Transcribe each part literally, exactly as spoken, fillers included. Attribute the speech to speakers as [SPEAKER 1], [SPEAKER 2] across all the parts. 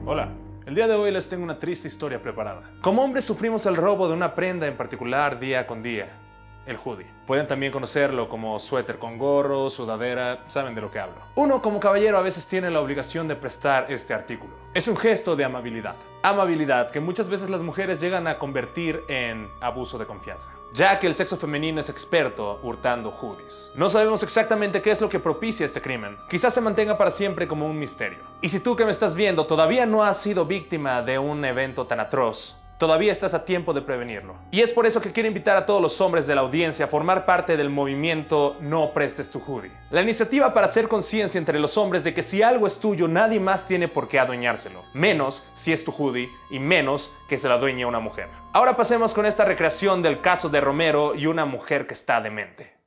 [SPEAKER 1] Hola, el día de hoy les tengo una triste historia preparada. Como hombres sufrimos el robo de una prenda en particular día con día, el hoodie. Pueden también conocerlo como suéter con gorro, sudadera, saben de lo que hablo. Uno como caballero a veces tiene la obligación de prestar este artículo. Es un gesto de amabilidad. Amabilidad que muchas veces las mujeres llegan a convertir en abuso de confianza, ya que el sexo femenino es experto hurtando hoodies. No sabemos exactamente qué es lo que propicia este crimen. Quizás se mantenga para siempre como un misterio. Y si tú que me estás viendo todavía no has sido víctima de un evento tan atroz, todavía estás a tiempo de prevenirlo. Y es por eso que quiero invitar a todos los hombres de la audiencia a formar parte del movimiento No Prestes tu Hoodie. La iniciativa para hacer conciencia entre los hombres de que si algo es tuyo, nadie más tiene por qué adueñárselo. Menos si es tu hoodie y menos que se lo adueñe una mujer. Ahora pasemos con esta recreación del caso de Romero y una mujer que está demente.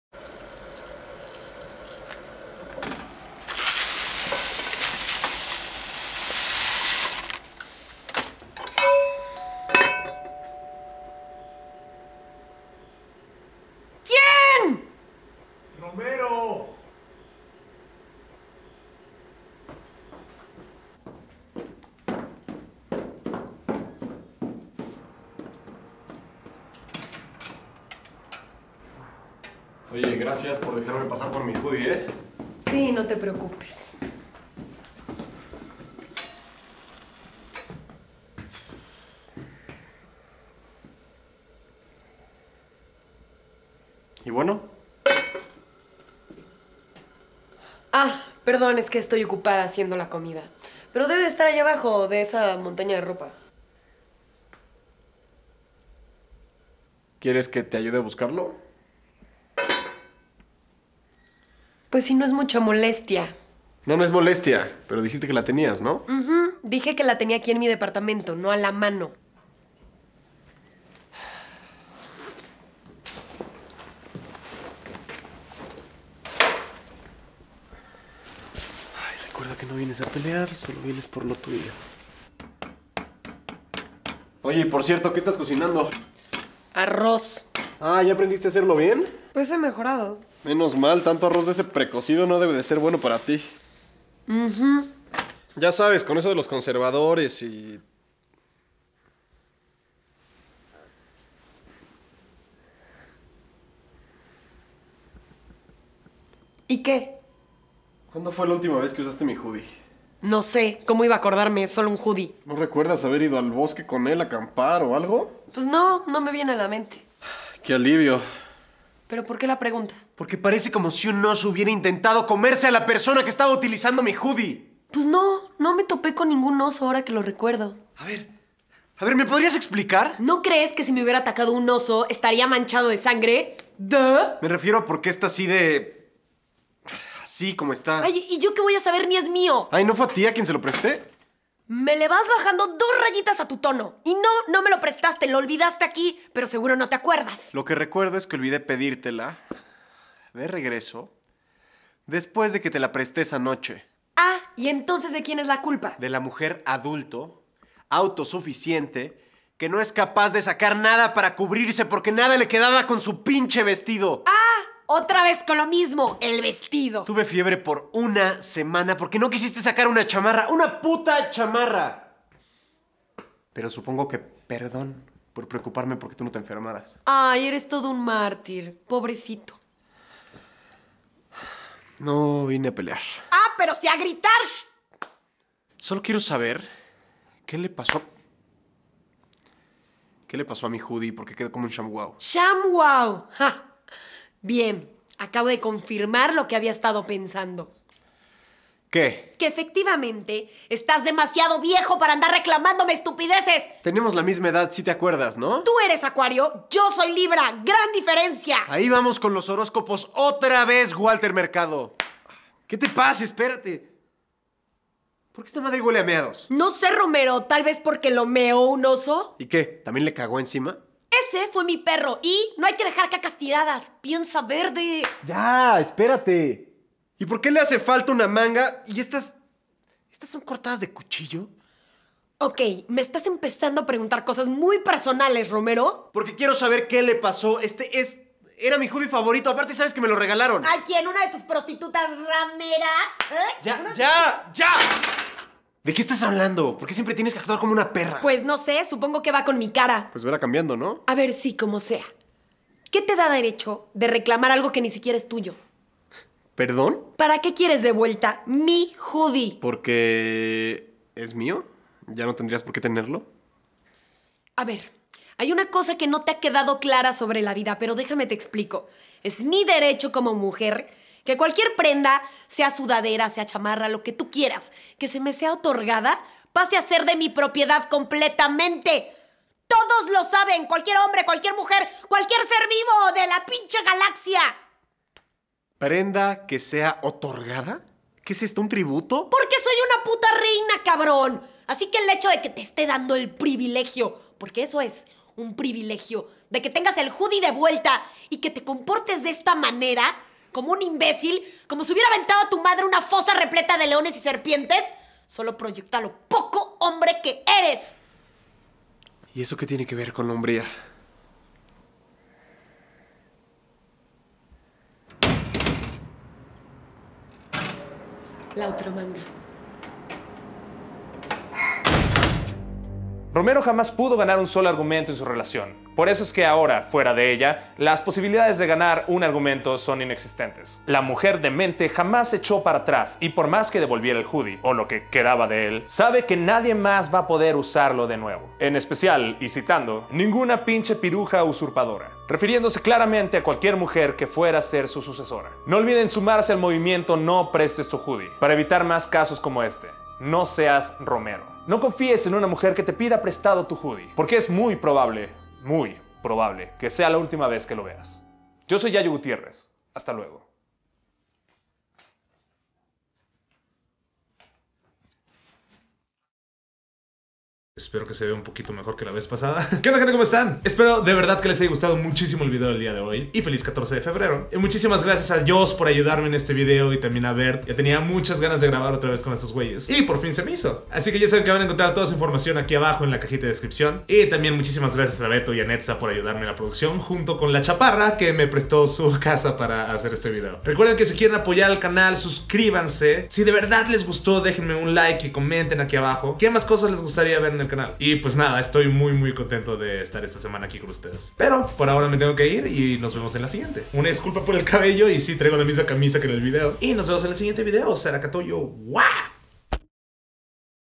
[SPEAKER 2] ¡Romero! Oye, gracias por dejarme pasar por mi hoodie, ¿eh?
[SPEAKER 3] Sí, no te preocupes.
[SPEAKER 2] ¿Y bueno?
[SPEAKER 3] Ah, perdón, es que estoy ocupada haciendo la comida. Pero debe de estar allá abajo de esa montaña de ropa.
[SPEAKER 2] ¿Quieres que te ayude a buscarlo?
[SPEAKER 3] Pues si no es mucha molestia.
[SPEAKER 2] No, no es molestia, pero dijiste que la tenías, ¿no?
[SPEAKER 3] Uh-huh. Dije que la tenía aquí en mi departamento, no a la mano.
[SPEAKER 2] Recuerda que no vienes a pelear, solo vienes por lo tuyo. Oye, y por cierto, ¿qué estás cocinando?
[SPEAKER 3] Arroz.
[SPEAKER 2] Ah, ¿ya aprendiste a hacerlo bien?
[SPEAKER 3] Pues he mejorado.
[SPEAKER 2] Menos mal, tanto arroz de ese precocido no debe de ser bueno para ti.
[SPEAKER 3] Uh-huh.
[SPEAKER 2] Ya sabes, con eso de los conservadores y...
[SPEAKER 3] ¿Y qué?
[SPEAKER 2] ¿Cuándo fue la última vez que usaste mi hoodie?
[SPEAKER 3] No sé, ¿cómo iba a acordarme? Solo un hoodie.
[SPEAKER 2] ¿No recuerdas haber ido al bosque con él a acampar o algo?
[SPEAKER 3] Pues no, no me viene a la mente.
[SPEAKER 2] ¡Qué alivio!
[SPEAKER 3] ¿Pero por qué la pregunta?
[SPEAKER 2] Porque parece como si un oso hubiera intentado comerse a la persona que estaba utilizando mi hoodie.
[SPEAKER 3] Pues no, no me topé con ningún oso ahora que lo recuerdo.
[SPEAKER 2] A ver, a ver, ¿me podrías explicar?
[SPEAKER 3] ¿No crees que si me hubiera atacado un oso estaría manchado de sangre? ¿Duh?
[SPEAKER 2] Me refiero a por qué está así de... así como está.
[SPEAKER 3] Ay, ¿y yo qué voy a saber? Ni es mío.
[SPEAKER 2] Ay, ¿no fue a ti a quien se lo presté?
[SPEAKER 3] Me le vas bajando dos rayitas a tu tono. Y no, no me lo prestaste, lo olvidaste aquí, pero seguro no te acuerdas.
[SPEAKER 2] Lo que recuerdo es que olvidé pedírtela de regreso después de que te la presté esa noche.
[SPEAKER 3] Ah, ¿y entonces de quién es la culpa?
[SPEAKER 2] De la mujer adulto, autosuficiente, que no es capaz de sacar nada para cubrirse porque nada le quedaba con su pinche vestido.
[SPEAKER 3] ¡Ah! Otra vez con lo mismo, el vestido.
[SPEAKER 2] Tuve fiebre por una semana porque no quisiste sacar una chamarra, una puta chamarra. Pero supongo que perdón por preocuparme porque tú no te enfermaras.
[SPEAKER 3] Ay, eres todo un mártir, pobrecito.
[SPEAKER 2] No vine a pelear.
[SPEAKER 3] ¡Ah, pero sí a gritar!
[SPEAKER 2] Solo quiero saber qué le pasó. ¿Qué le pasó a mi hoodie? Porque quedó como un ShamWow.
[SPEAKER 3] ¡ShamWow! ¡Ja! Bien, acabo de confirmar lo que había estado pensando.
[SPEAKER 2] ¿Qué?
[SPEAKER 3] Que efectivamente estás demasiado viejo para andar reclamándome estupideces.
[SPEAKER 2] Tenemos la misma edad, si te acuerdas, ¿no?
[SPEAKER 3] Tú eres Acuario, yo soy Libra. ¡Gran diferencia!
[SPEAKER 2] Ahí vamos con los horóscopos otra vez, Walter Mercado. ¿Qué te pasa? Espérate. ¿Por qué esta madre huele a meados?
[SPEAKER 3] No sé, Romero, tal vez porque lo meó un oso.
[SPEAKER 2] ¿Y qué? ¿También le cagó encima?
[SPEAKER 3] Ese fue mi perro y no hay que dejar cacas tiradas. Piensa verde.
[SPEAKER 2] Ya, espérate. ¿Y por qué le hace falta una manga? ¿Y estas... estas son cortadas de cuchillo?
[SPEAKER 3] Ok, me estás empezando a preguntar cosas muy personales, Romero.
[SPEAKER 2] Porque quiero saber qué le pasó. Este es... Era mi hoodie favorito. Aparte, sabes que me lo regalaron.
[SPEAKER 3] ¿A quién? ¿Una de tus prostitutas ramera? ¿Eh?
[SPEAKER 2] ¡Ya, ya, ya! ¿De qué estás hablando? ¿Por qué siempre tienes que actuar como una perra?
[SPEAKER 3] Pues no sé, supongo que va con mi cara.
[SPEAKER 2] Pues verá cambiando, ¿no?
[SPEAKER 3] A ver, sí, como sea. ¿Qué te da derecho de reclamar algo que ni siquiera es tuyo?
[SPEAKER 2] ¿Perdón?
[SPEAKER 3] ¿Para qué quieres de vuelta mi hoodie?
[SPEAKER 2] ¿Porque es mío? ¿Ya no tendrías por qué tenerlo?
[SPEAKER 3] A ver, hay una cosa que no te ha quedado clara sobre la vida, pero déjame te explico. Es mi derecho como mujer que cualquier prenda, sea sudadera, sea chamarra, lo que tú quieras, que se me sea otorgada, pase a ser de mi propiedad completamente. Todos lo saben, cualquier hombre, cualquier mujer, cualquier ser vivo de la pinche galaxia.
[SPEAKER 2] ¿Prenda que sea otorgada? ¿Qué es esto, un tributo?
[SPEAKER 3] Porque soy una puta reina, cabrón. Así que el hecho de que te esté dando el privilegio, porque eso es un privilegio, de que tengas el hoodie de vuelta y que te comportes de esta manera, como un imbécil, como si hubiera aventado a tu madre una fosa repleta de leones y serpientes, solo proyecta lo poco hombre que eres.
[SPEAKER 2] ¿Y eso qué tiene que ver con la hombría?
[SPEAKER 3] La otra manga.
[SPEAKER 1] Romero jamás pudo ganar un solo argumento en su relación. Por eso es que ahora, fuera de ella, las posibilidades de ganar un argumento son inexistentes. La mujer demente jamás se echó para atrás y por más que devolviera el hoodie, o lo que quedaba de él, sabe que nadie más va a poder usarlo de nuevo. En especial, y citando, ninguna pinche piruja usurpadora. Refiriéndose claramente a cualquier mujer que fuera a ser su sucesora. No olviden sumarse al movimiento No Prestes tu Hoodie, para evitar más casos como este. No seas Romero. No confíes en una mujer que te pida prestado tu hoodie, porque es muy probable, muy probable, que sea la última vez que lo veas. Yo soy Yayo Gutiérrez. Hasta luego. Espero que se vea un poquito mejor que la vez pasada. ¿Qué onda, gente? ¿Cómo están? Espero de verdad que les haya gustado muchísimo el video del día de hoy. Y feliz catorce de febrero. Y muchísimas gracias a Joss por ayudarme en este video. Y también a Bert. Ya tenía muchas ganas de grabar otra vez con estos güeyes. Y por fin se me hizo. Así que ya saben que van a encontrar toda su información aquí abajo en la cajita de descripción. Y también muchísimas gracias a Beto y a Netza por ayudarme en la producción, junto con la Chaparra, que me prestó su casa para hacer este video. Recuerden que si quieren apoyar al canal, suscríbanse. Si de verdad les gustó, déjenme un like y comenten aquí abajo qué más cosas les gustaría ver en el canal. Y pues nada, estoy muy muy contento de estar esta semana aquí con ustedes. Pero por ahora me tengo que ir y nos vemos en la siguiente. Una disculpa por el cabello y sí traigo la misma camisa que en el video. Y nos vemos en el siguiente video. Saracatoyo, ¡wow!